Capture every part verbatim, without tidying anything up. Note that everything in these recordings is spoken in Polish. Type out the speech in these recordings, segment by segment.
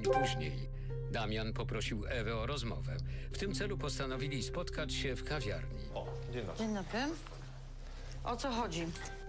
później Damian poprosił Ewę o rozmowę. W tym celu postanowili spotkać się w kawiarni. O, dzień dobry. Dzień dobry. O co chodzi?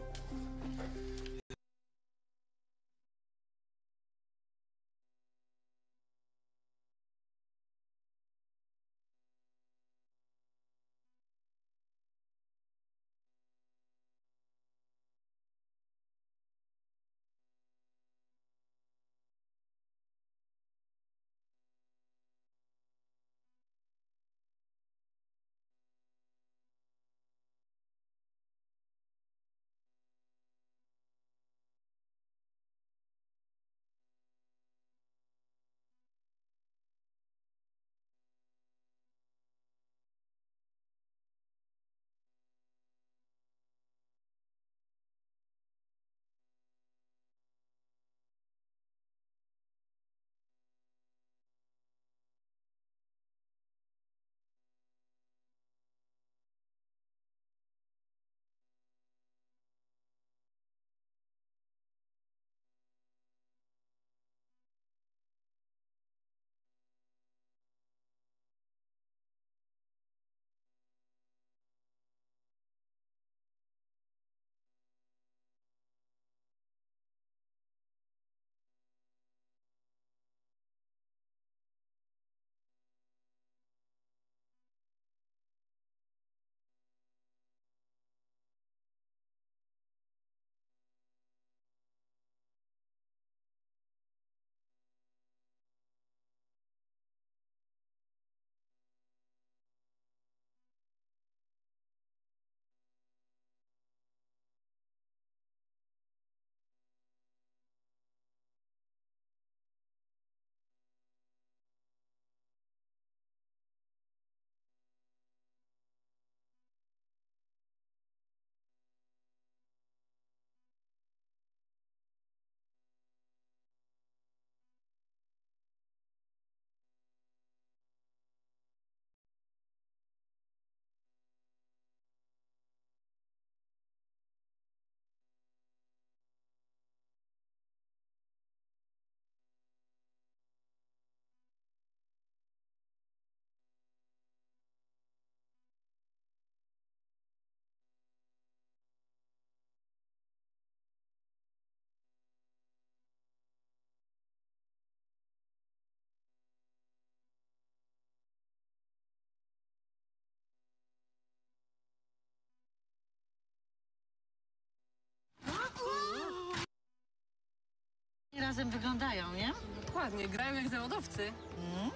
Razem wyglądają, nie? Dokładnie, grają jak zawodowcy. Mhm.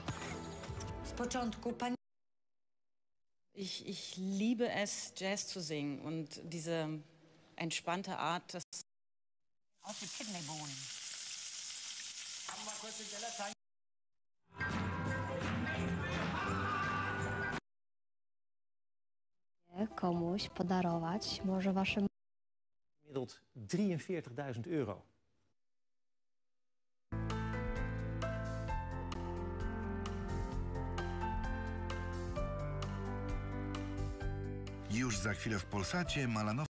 Z początku pani... Ich, ich liebe es, Jazz zu singen und diese entspannte Art, das... Aus den Kidneybohnen. Komuś podarować może waszym... Gemiddeld drieënveertigduizend euro. Już za chwilę w Polsacie Malanow